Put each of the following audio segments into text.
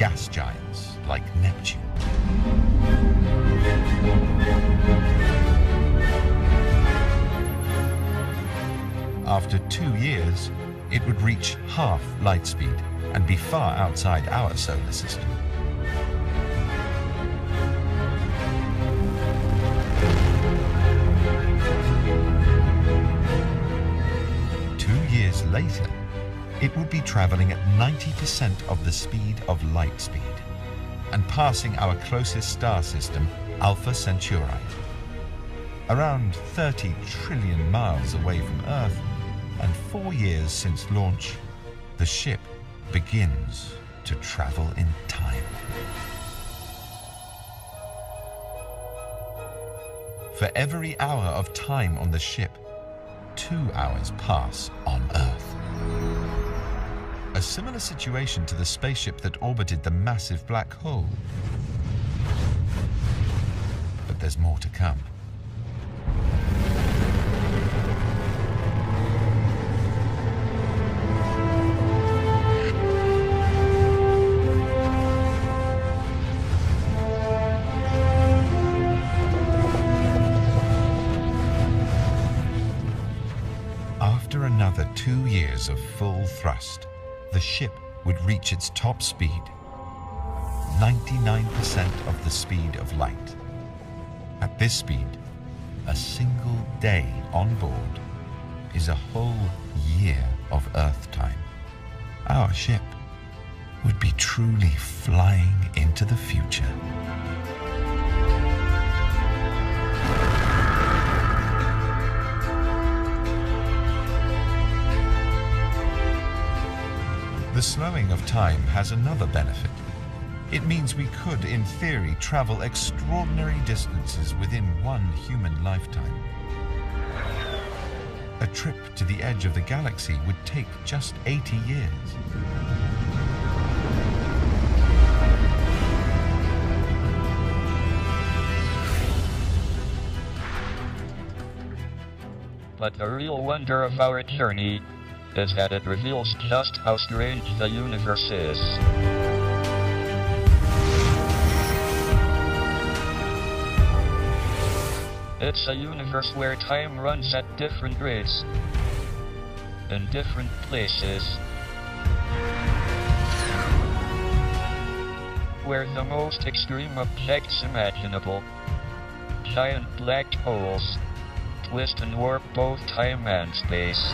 gas giants like Neptune. After 2 years, it would reach half light speed and be far outside our solar system. Later, it would be traveling at 90% of the speed of light speed and passing our closest star system, Alpha Centauri. Around 30 trillion miles away from Earth, and 4 years since launch, the ship begins to travel in time. For every hour of time on the ship, 2 hours pass on Earth. A similar situation to the spaceship that orbited the massive black hole. But there's more to come. After another 2 years of full thrust, the ship would reach its top speed, 99% of the speed of light. At this speed, a single day on board is a whole year of Earth time. Our ship would be truly flying into the future. The slowing of time has another benefit. It means we could, in theory, travel extraordinary distances within one human lifetime. A trip to the edge of the galaxy would take just 80 years. But the real wonder of our journey is that it reveals just how strange the universe is. It's a universe where time runs at different rates, in different places, where the most extreme objects imaginable, giant black holes, twist and warp both time and space.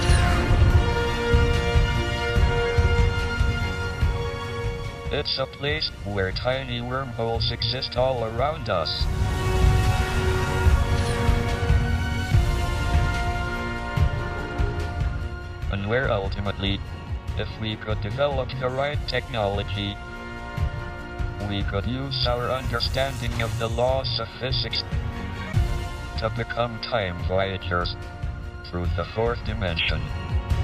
It's a place where tiny wormholes exist all around us. And where ultimately, if we could develop the right technology, we could use our understanding of the laws of physics to become time voyagers through the fourth dimension.